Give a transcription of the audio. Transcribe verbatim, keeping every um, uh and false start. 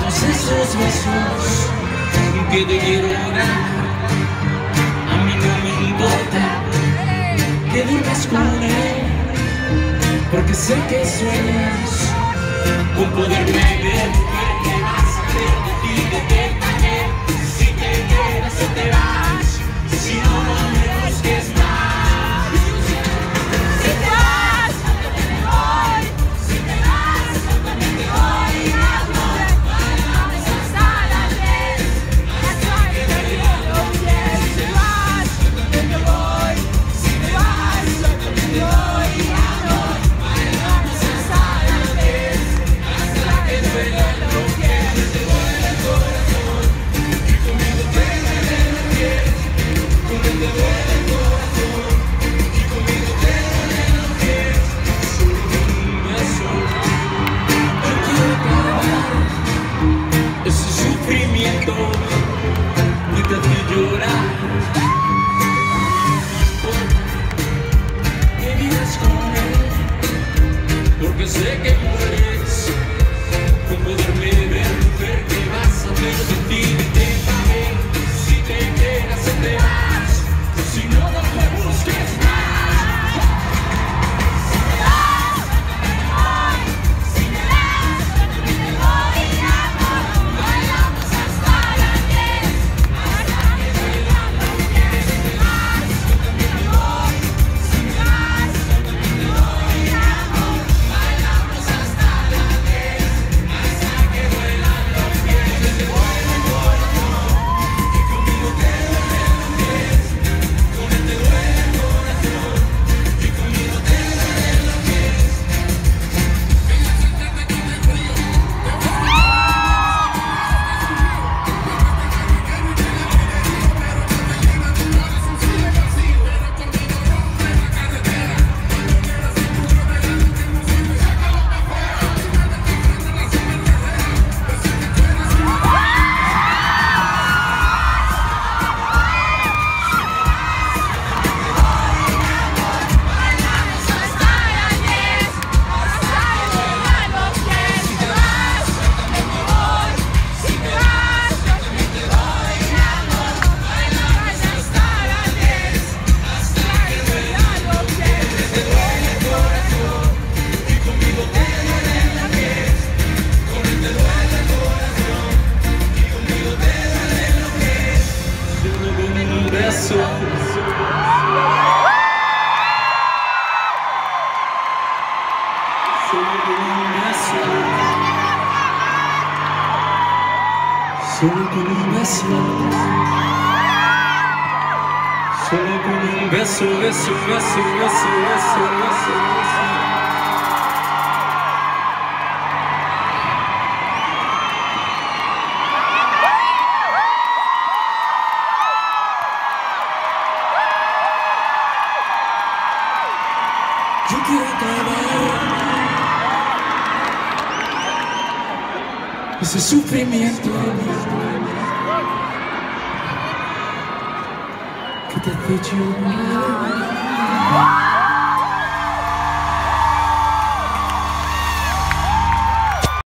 todos esos besos que te quiero dar. A mí no me importa que duermas con él, porque sé que sueñas con poderme ver. ¿Qué vas a hacer de ti, de qué manera? Si te quedas o te vas, si no, no me busques más. Si te vas, yo también me voy. Si te vas, yo también me voy. Amor, vamos hasta las diez, hasta que te quiero bien. Si te vas, yo también me voy. Si te vas, yo también me voy. Amor, vamos hasta las diez, hasta que te quiero bien. Te duele el corazón y conmigo te duele los pies. Como te duele el corazón y conmigo te duele los pies. Solo con un beso yo quiero acabar ese sufrimiento que te hace llorar. Que vivas con él, porque sé que mueres con poderme ver. Ver qué vas a hacer de ti, déjame. Si te quedas o te vas, si no, no me busques más. Si te vas, yo también me voy. Si te vas, yo también me voy. Amor, bailamos hasta las diez, hasta que duelan los pies. Si te vas, yo también me voy. Si te vas, yo también me voy. Amor, bailamos hasta las diez, hasta que duelan los pies. Te duele el corazón y conmigo te duelen los pies. Con él te duele el corazón y conmigo te duelen los pies. Bailamos hasta las diez, hasta que duelan los pies. Si te vas, yo también me voy. Si te vas, yo también te voy. Amor, bailamos hasta las diez, hasta que duelan los pies. Te duele el corazón y conmigo te duelen los pies. Con él te duele el corazón y conmigo te duelen los pies. Solo con un beso. Solo con un beso. Solo con un beso. Solo con un beso, beso, beso, beso, beso, beso, beso. Yo quiero acabar ese sufrimiento que te hace llorar.